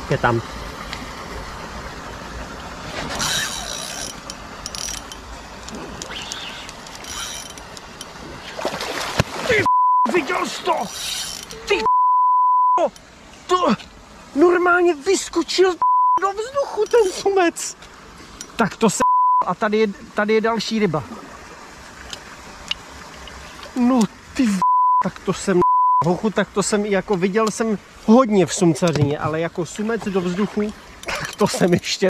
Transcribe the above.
Je tam. Ty viděl jsi to? Ty to normálně vyskočil do vzduchu ten sumec. Tak to se a tady je další ryba. No ty tak to jsem hochu, tak to jsem jako viděl jsem hodně v sumcařině, ale jako sumec do vzduchu, tak to jsem ještě